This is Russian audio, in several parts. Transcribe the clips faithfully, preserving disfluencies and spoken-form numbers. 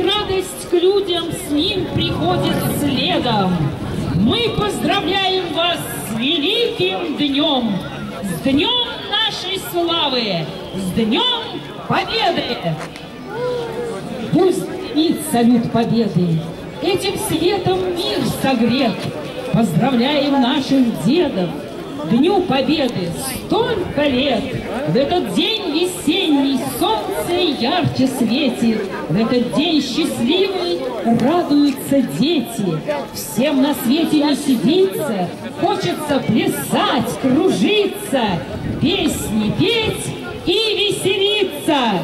радость к людям с ним приходит следом. Мы поздравляем вас с великим днем, с днем нашей славы, с днем Победы! Пусть дымит салют Победы, этим светом мир согрет. Поздравляем наших дедов, Дню Победы столько лет. В этот день весенний солнце ярче светит, в этот день счастливый радуются дети. Всем на свете не сидится, хочется плясать, кружиться, песни петь и веселиться.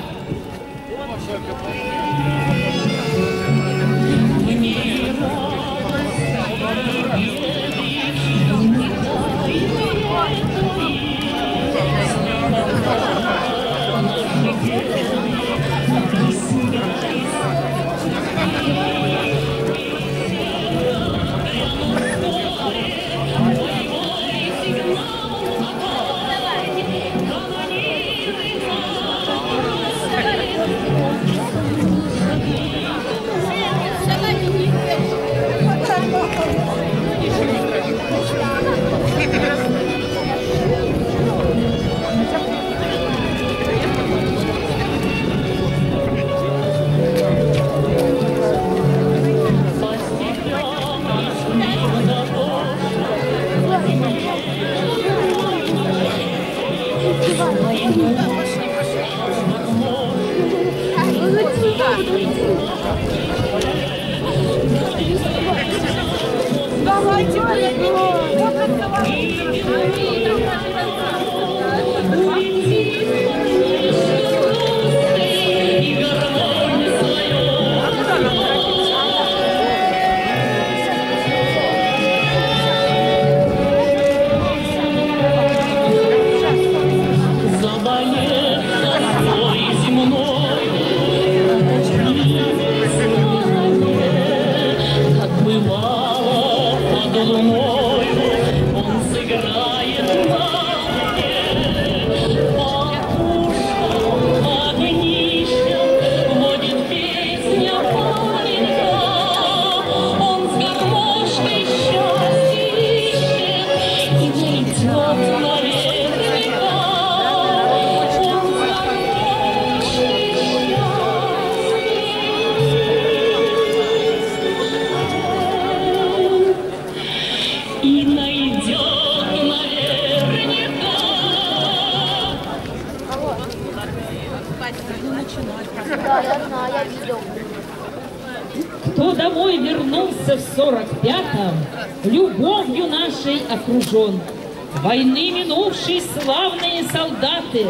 Кто домой вернулся в сорок пятом, любовью нашей окружен. Войны минувшей славные солдаты,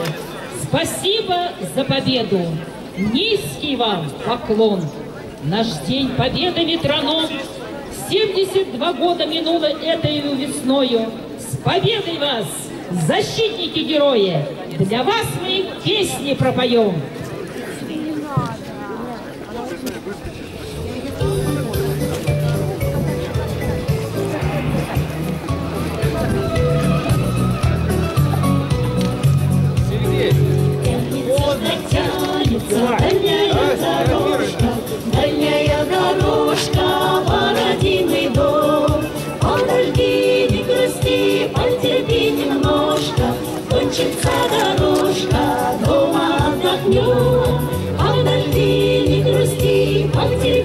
спасибо за победу, низкий вам поклон. Наш день победы метроном, семьдесят два года минуло этой весною. С победой вас, защитники-герои, для вас мы песни пропоем. Дальняя дорожка, дальняя дорожка, по родимый дом. Подожди, не грусти, потерпи немножко, кончится дорожка, дома отдохнем. Подожди, не грусти, потерпи.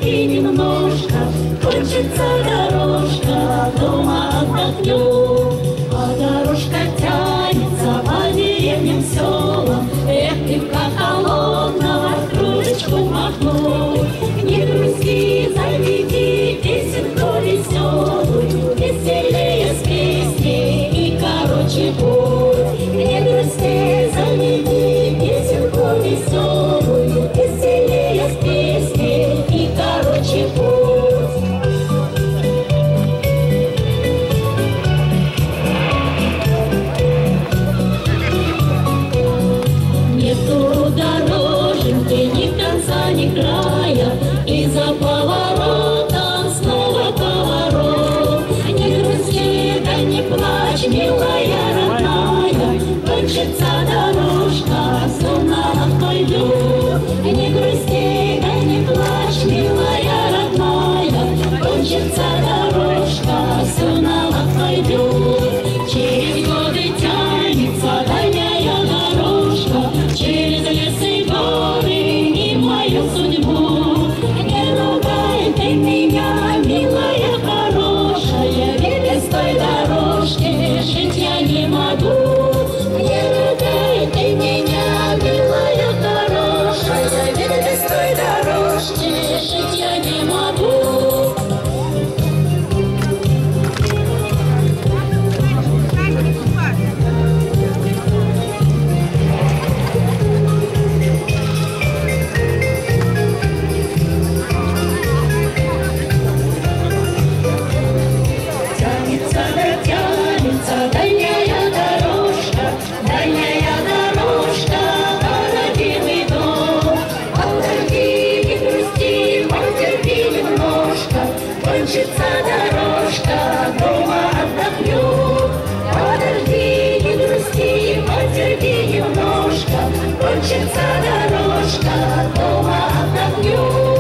кончится дорожка, дома отдохнем. Подожди, не грусти, потерпи немножко, кончится дорожка, дома отдохнем.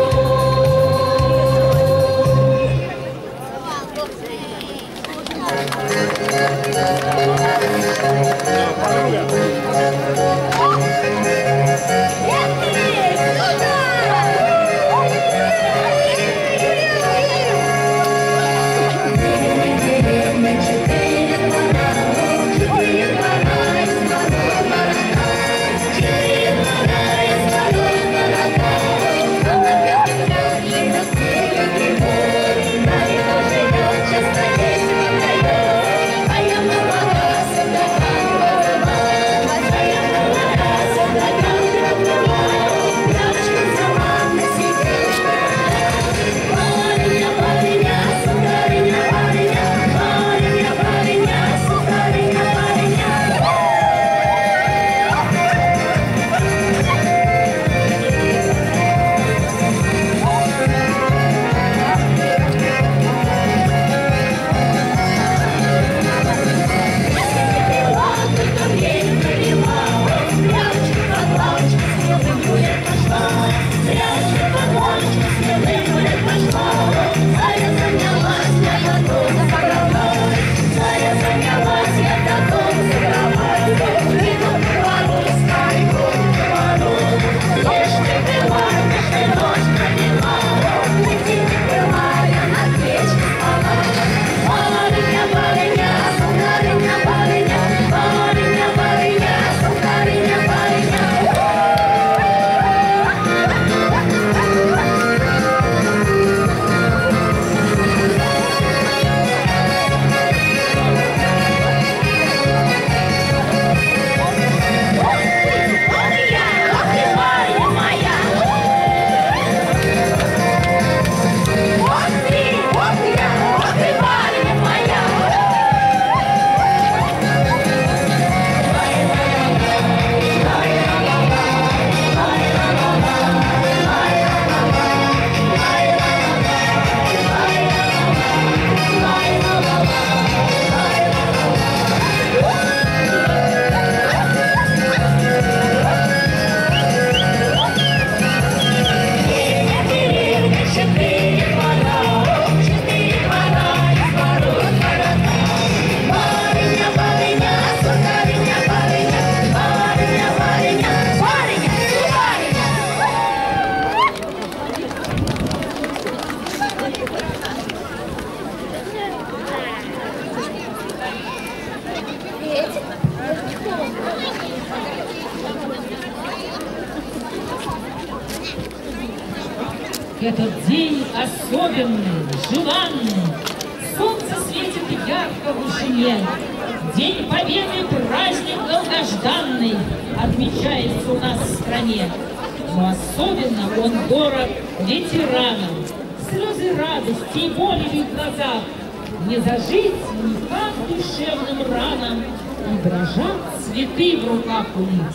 Этот день особенный, желанный, солнце светит ярко в вышине. День Победы, праздник долгожданный, отмечается у нас в стране. Но особенно он дорог ветеранам. Слезы радости и боли в их глазах не зажить никак душевным ранам, и дрожат цветы в руках у них.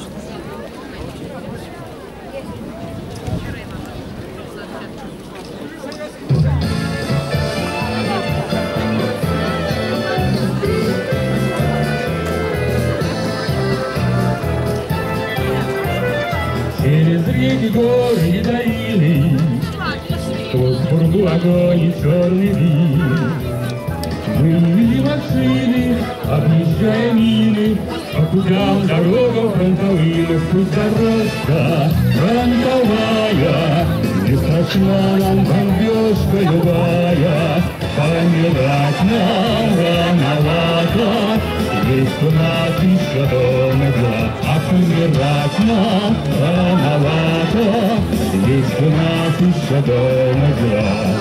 Через реки, горы и долины, сквозь пургу огонь и черный дым. Мы вели машины, объезжая мины, по путям дорогам фронтовым. Пусть дорожка фронтовая, не страшна нам бомбежка любая. Помирать нам рановато, есть у нас еще дома дела. А помирать нам рановато, есть у нас еще дома дела.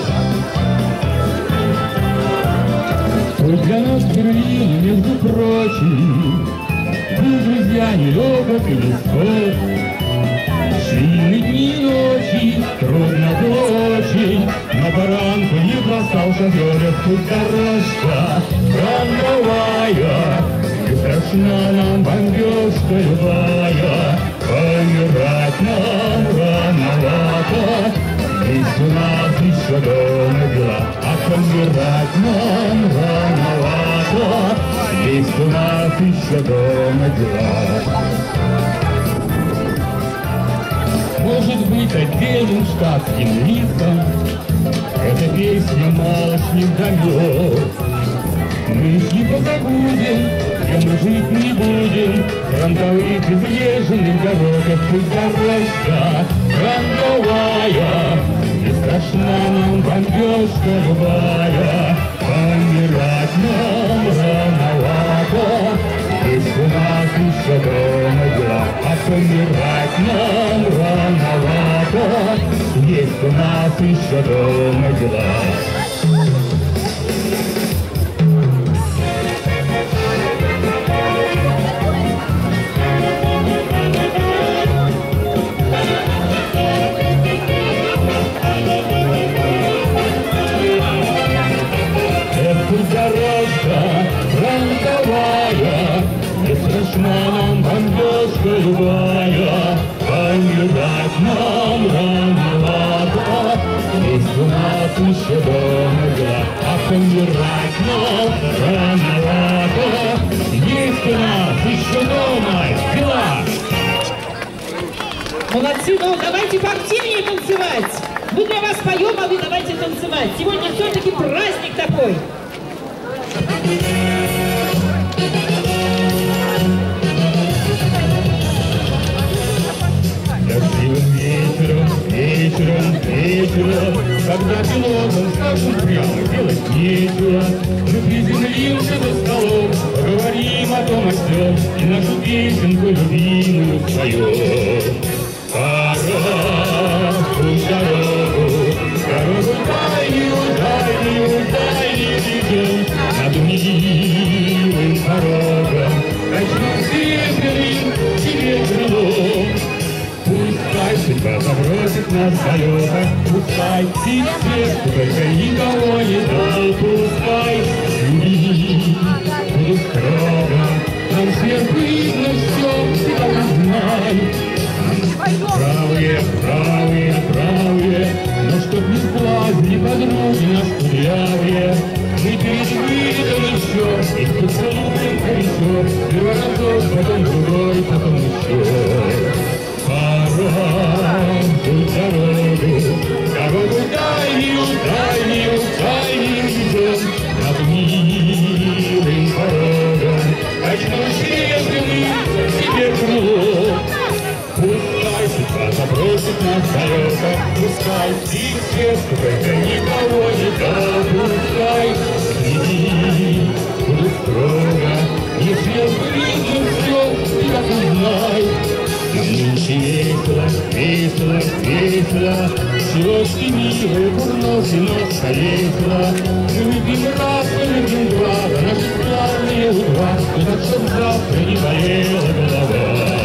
Пусть для нас Берлин, между прочим, был, друзья, нелегок и легко. Длинные дни и ночи, трудно очень, на баранку не бросал шоферов. Пусть дорожка фронтовая, не страшна нам бомбежка любая. Помирать нам рановато, есть у нас еще дома дела. А помирать нам рановато, есть у нас еще дома дела. Может быть, отдельным штатским листом эта песня малышних домов. Мы типа забудем, где мы жить не будем, фронтовых изъезженных дорогах пусть дорожка фронтовая, не страшна нам бомбежка любая. Помирать нам рановато, есть у нас еще дома дела. А помирать нам рановато, есть у нас еще дома дела. Дорожка фронтовая, не страшна нам бомбежка любая. Помирать нам рановато, есть у нас еще дома дела. А помирать нам рановато, есть у нас еще дома дела. Молодцы, ну давайте поактивнее танцевать. Мы для вас поем, а вы давайте танцевать. Сегодня все-таки праздник такой. Дождливым вечером, вечером, вечером, когда пилотом скажем прямо, делать нечего, мы приземлимся за столом, поговорим о том, о сём, и нашу песенку любимую споем. Пора в путь дорогу, дорогу дальнюю, дальнюю, дальнюю идем, над милым порогом, начнем серебряным тебе крылом. Пускай судьба забросит нас далеко, пускай сейчас только никого не дал, пускай люди будут строго, нам сверху видно все, и так знай. Правые, правые, правые, но чтоб не сглазили подруги нас кудрявые, мы перед видом еще, и поцелуем горячо, первый разок, потом другой, потом еще. Пора в дорогу, дорогу дальнюю, дальнюю, дальнюю идем, над милым порогом, начнем серебряным тебе крыло. Пускай судьба забросит нас далеко, пускай их сердце только никого не дал, пускай следи, будут строго, если видно все, и так узнай. Нам нынче весело, весело, весело, щелочки милые, курносый нос весело. Мы любим раз, мы любим два, за наши славные утра, и так, чтоб завтра не болела голова.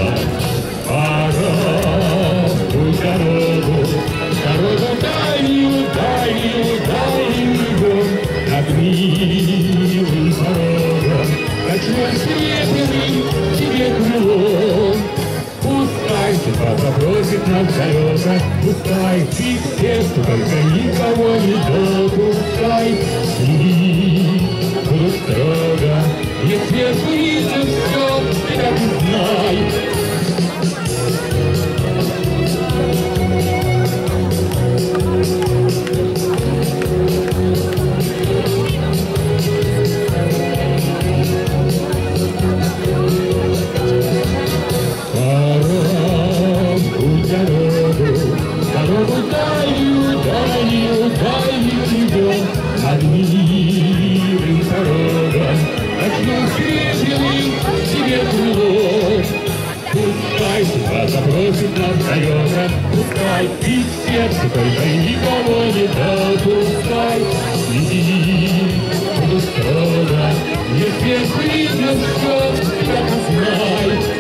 Пора в путь дорогу, дорогу дальнюю, дальнюю, дальнюю идем, над милым порогом, начнем серебряным тебе крылом. Пускай судьба забросит нас далеко, пускай их сердце только никого не дал, пускай следи, будут строго, если видно все, ты так и знай. Дорогу дальнюю, дальнюю, дальнюю идем, над милым порогом, начнем серебряным тебе крыло. Пускай судьба забросит нас далеко, пускай их сердце только никого не дал, пускай следи, буду строго, если видно все, так узнай.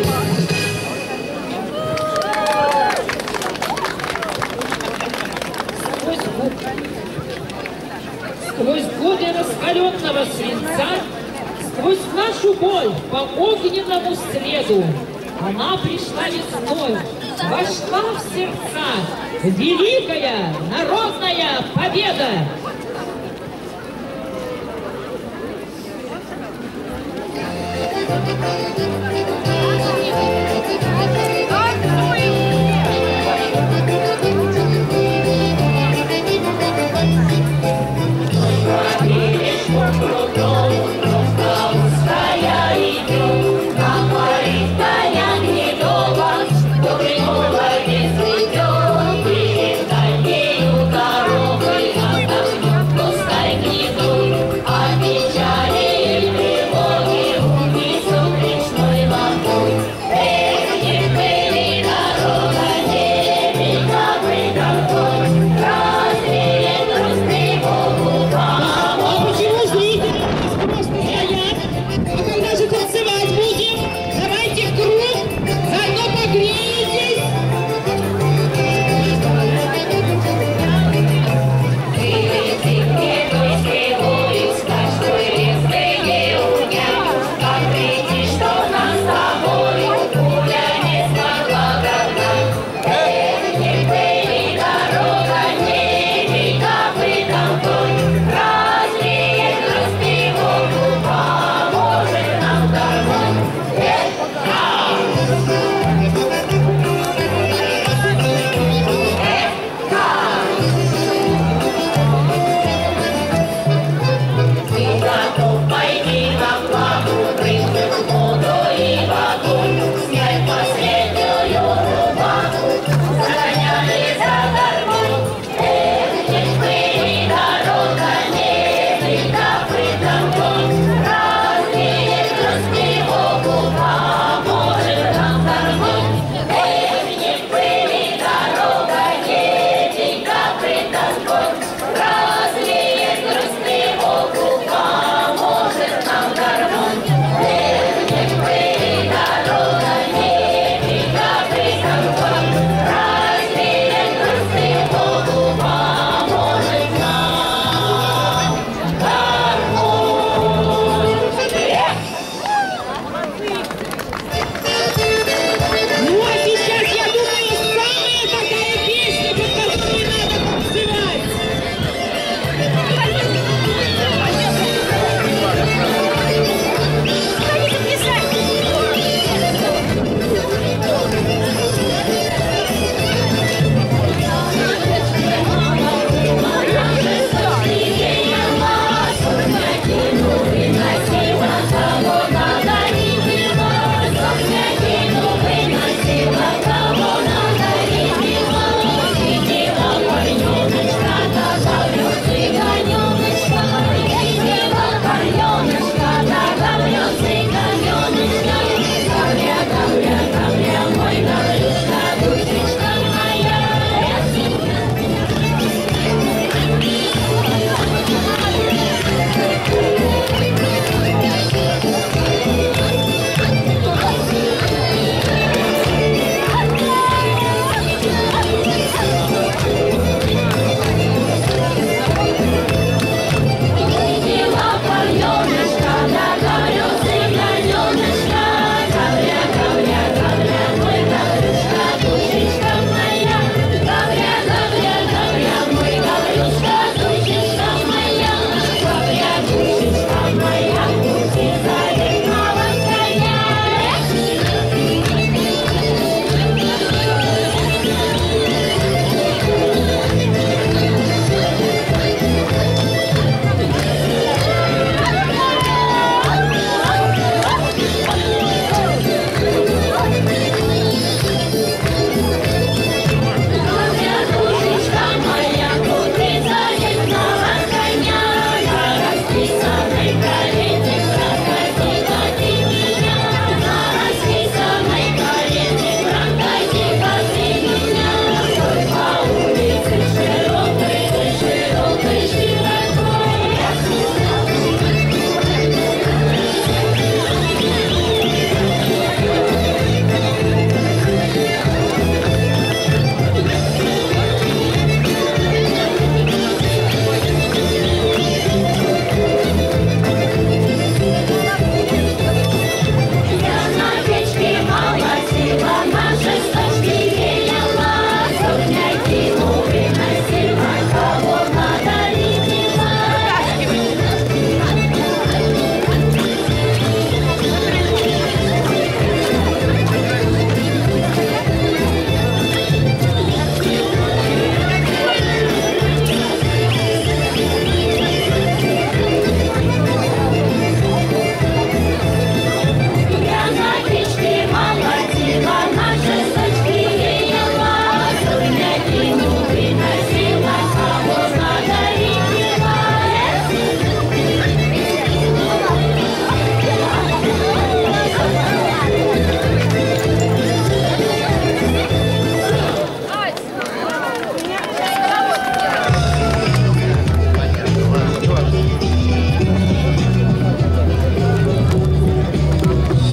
Сквозь годы раскаленного свинца, сквозь нашу боль по огненному следу, она пришла весной, вошла в сердца великая народная победа.